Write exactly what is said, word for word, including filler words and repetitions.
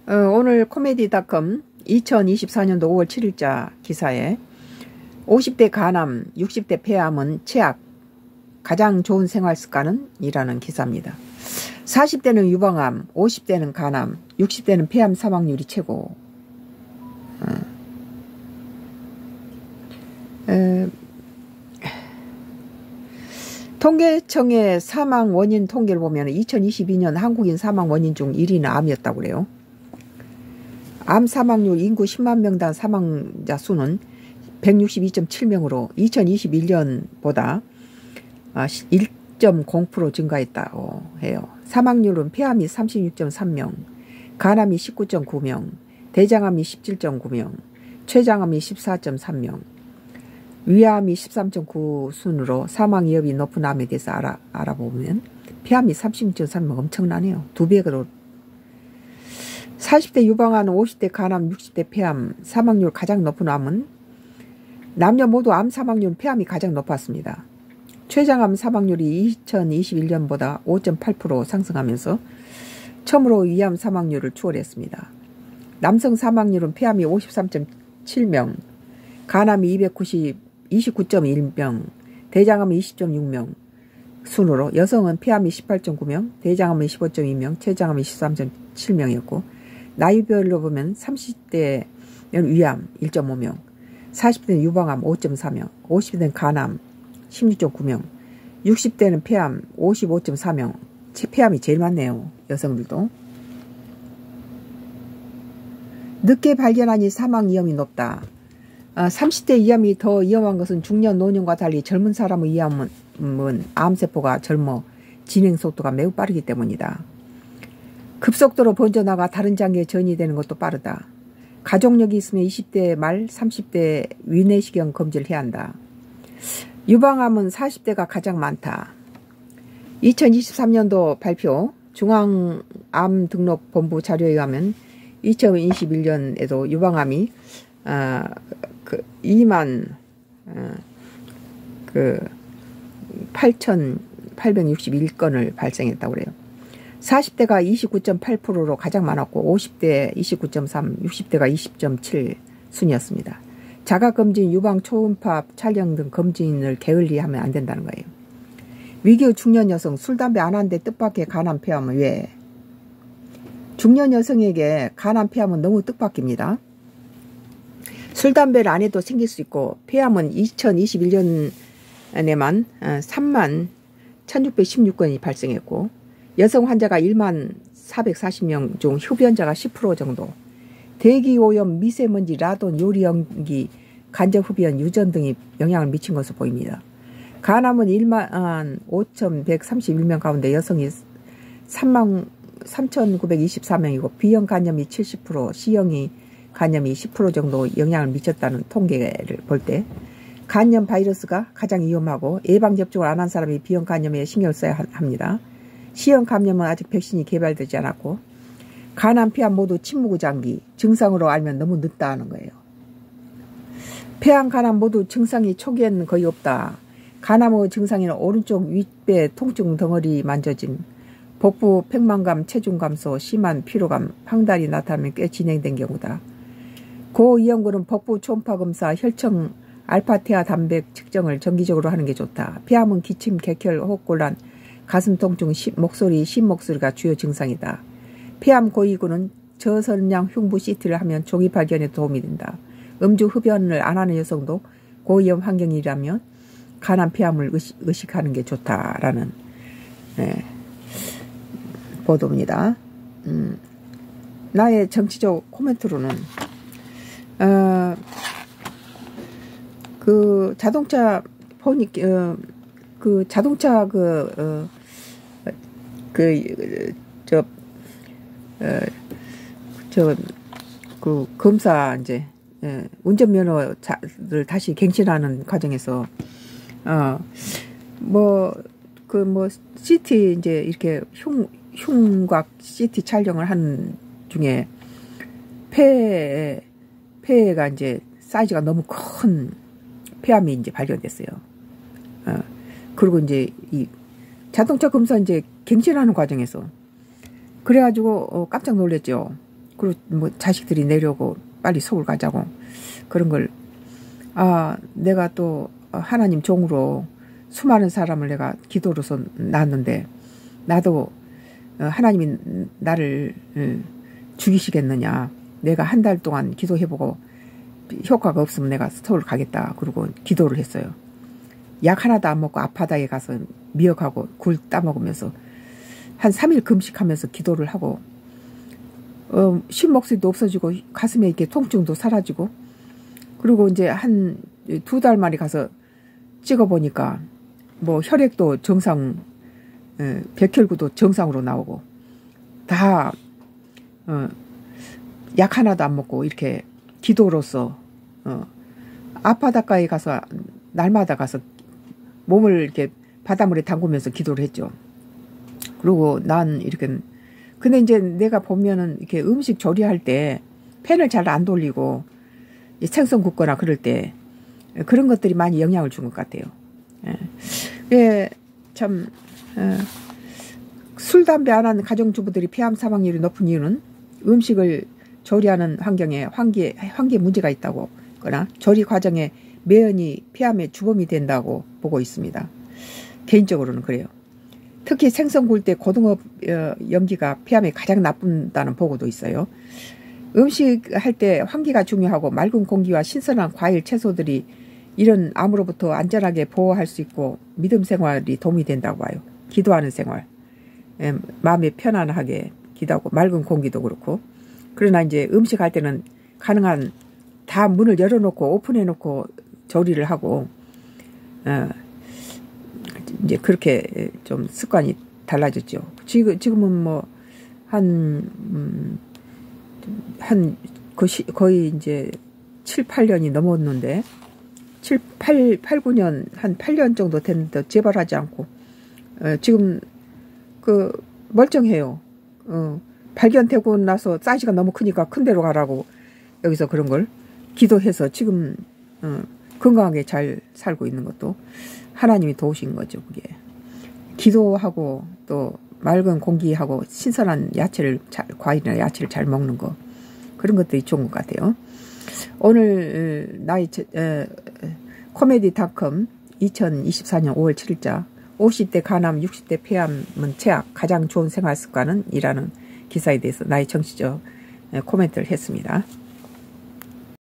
어, 오늘 코미디닷컴 이천이십사 년도 오월 칠일자 기사에 오십 대 간암, 육십 대 폐암은 최악, 가장 좋은 생활습관은? 이라는 기사입니다. 사십 대는 유방암, 오십 대는 간암, 육십 대는 폐암 사망률이 최고. 어. 에, 통계청의 사망 원인 통계를 보면 이천이십이 년 한국인 사망 원인 중 일 위는 암이었다고 그래요. 암 사망률 인구 십만 명당 사망자 수는 백육십이 점 칠 명으로 이천이십일 년보다 일 점 공 퍼센트 증가했다고 해요. 사망률은 폐암이 삼십육 점 삼 명, 간암이 십구 점 구 명, 대장암이 십칠 점 구 명, 췌장암이 십사 점 삼 명, 위암이 십삼 점 구 순으로 사망 위험이 높은 암에 대해서 알아, 알아보면 폐암이 삼십육 점 삼 명 엄청나네요. 두 배로. 사십 대 유방암, 오십 대 간암, 육십 대 폐암 사망률 가장 높은 암은 남녀 모두 암 사망률 폐암이 가장 높았습니다. 췌장암 사망률이 이천이십일 년보다 오 점 팔 퍼센트 상승하면서 처음으로 위암 사망률을 추월했습니다. 남성 사망률은 폐암이 오십삼 점 칠 명, 간암이 이십구 점 일 명, 대장암이 이십 점 육 명 순으로 여성은 폐암이 십팔 점 구 명, 대장암이 십오 점 이 명, 췌장암이 십삼 점 칠 명이었고 나이별로 보면 삼십 대는 위암 일 점 오 명, 사십 대는 유방암 오 점 사 명, 오십 대는 간암 십육 점 구 명, 육십 대는 폐암 오십오 점 사 명. 폐암이 제일 많네요. 여성들도. 늦게 발견하니 사망 위험이 높다. 아, 삼십 대 위암이 더 위험한 것은 중년 노년과 달리 젊은 사람의 위암은 암세포가 젊어 진행 속도가 매우 빠르기 때문이다. 급속도로 번져나가 다른 장기에 전이되는 것도 빠르다. 가족력이 있으면 이십 대 말 삼십 대 위내시경 검진을 해야 한다. 유방암은 사십 대가 가장 많다. 이천이십삼 년도 발표 중앙암등록본부 자료에 의하면 이천이십일 년에도 유방암이 어, 그 이만 어, 그 팔천팔백육십일 건을 발생했다고 그래요. 사십 대가 이십구 점 팔 퍼센트로 가장 많았고 오십 대 이십구 점 삼, 육십 대가 이십 점 칠 순이었습니다. 자가검진, 유방 초음파 촬영 등 검진을 게을리하면 안 된다는 거예요. 위기의 중년 여성, 술, 담배 안 하는데 뜻밖의 간암 폐암은 왜? 중년 여성에게 간암 폐암은 너무 뜻밖입니다. 술, 담배를 안 해도 생길 수 있고 폐암은 이천이십일 년에만 삼만 천육백십육 건이 발생했고 여성 환자가 일만 사백사십 명 중 흡연자가 십 퍼센트 정도, 대기오염, 미세먼지, 라돈, 요리연기, 간접흡연, 유전 등이 영향을 미친 것으로 보입니다. 간암은 일만 오천백삼십일 명 가운데 여성이 삼만 삼천구백이십사 명이고 B형 간염이 칠십 퍼센트, C형이 간염이 십 퍼센트 정도 영향을 미쳤다는 통계를 볼 때 간염 바이러스가 가장 위험하고 예방접종을 안 한 사람이 B형 간염에 신경을 써야 합니다. C형 감염은 아직 백신이 개발되지 않았고 간암, 폐암 모두 침묵의 증상으로 알면 너무 늦다 하는 거예요. 폐암, 간암 모두 증상이 초기에는 거의 없다. 간암의 증상에는 오른쪽 윗배 통증 덩어리 만져짐, 복부 팽만감, 체중 감소, 심한 피로감, 황달이 나타나면 꽤 진행된 경우다. 고위험군은 복부 초음파 검사, 혈청, 알파테아 단백 측정을 정기적으로 하는 게 좋다. 폐암은 기침, 객혈, 호흡곤란, 가슴 통증, 목소리, 심목소리가 주요 증상이다. 폐암 고위군은 저선량 흉부 씨티를 하면 조기 발견에 도움이 된다. 음주 흡연을 안 하는 여성도 고위험 환경이라면 간암 폐암을 의식, 의식하는 게 좋다라는 네, 보도입니다. 음, 나의 정치적 코멘트로는 어, 그 자동차 보니 어, 그 자동차 그 어, 그 저 어, 저 그 검사 이제 예, 운전면허를 다시 갱신하는 과정에서 어 뭐 그 뭐 씨티 이제 이렇게 흉 흉곽 씨티 촬영을 하는 중에 폐 폐가 이제 사이즈가 너무 큰 폐암이 이제 발견됐어요. 어 그리고 이제 이 자동차 검사 이제 갱신하는 과정에서 그래가지고 어, 깜짝 놀랐죠. 그리고 뭐 자식들이 내려오고 빨리 서울 가자고 그런 걸 아 내가 또 하나님 종으로 수많은 사람을 내가 기도로서 낳았는데 나도 하나님이 나를 죽이시겠느냐. 내가 한 달 동안 기도해보고 효과가 없으면 내가 서울 가겠다. 그러고 기도를 했어요. 약 하나도 안 먹고 아파다에 가서 미역하고 굴 따먹으면서 한 삼 일 금식하면서 기도를 하고 어, 쉰 목소리도 없어지고 가슴에 이렇게 통증도 사라지고 그리고 이제 한 두 달 만에 가서 찍어보니까 뭐 혈액도 정상, 에, 백혈구도 정상으로 나오고 다 어, 약 하나도 안 먹고 이렇게 기도로서 어, 아파다가에 가서 날마다 가서 몸을 이렇게 바닷물에 담그면서 기도를 했죠. 그리고 난 이렇게 근데 이제 내가 보면은 이렇게 음식 조리할 때 팬을 잘 안 돌리고 생선 굽거나 그럴 때 그런 것들이 많이 영향을 준 것 같아요. 예, 예 참 예, 술, 담배 안 하는 가정주부들이 폐암 사망률이 높은 이유는 음식을 조리하는 환경에 환기, 환기에 문제가 있다고 거나 조리 과정에 매연이 폐암의 주범이 된다고 보고 있습니다. 개인적으로는 그래요. 특히 생선 구울 때 고등어 연기가 폐암에 가장 나쁜다는 보고도 있어요. 음식 할 때 환기가 중요하고 맑은 공기와 신선한 과일, 채소들이 이런 암으로부터 안전하게 보호할 수 있고 믿음 생활이 도움이 된다고 봐요. 기도하는 생활. 예, 마음이 편안하게 기도하고 맑은 공기도 그렇고 그러나 이제 음식 할 때는 가능한 다 문을 열어놓고 오픈해놓고 조리를 하고 어, 이제 그렇게 좀 습관이 달라졌죠. 지금, 지금은 뭐, 한, 음, 한, 거의 이제 칠, 팔 년이 넘었는데, 칠, 팔, 팔, 구 년, 한 팔 년 정도 됐는데 재발하지 않고, 어, 지금, 그, 멀쩡해요. 어, 발견되고 나서 사이즈가 너무 크니까 큰 데로 가라고 여기서 그런 걸 기도해서 지금, 어, 건강하게 잘 살고 있는 것도 하나님이 도우신 거죠, 그게. 기도하고 또 맑은 공기하고 신선한 야채를, 잘, 과일이나 야채를 잘 먹는 거. 그런 것들이 좋은 것 같아요. 오늘, 나의, 에, 코미디닷컴 이천이십사 년 오월 칠 일자 오십 대 간암, 육십 대 폐암은 최악, 가장 좋은 생활 습관은? 이라는 기사에 대해서 나의 정치적 코멘트를 했습니다.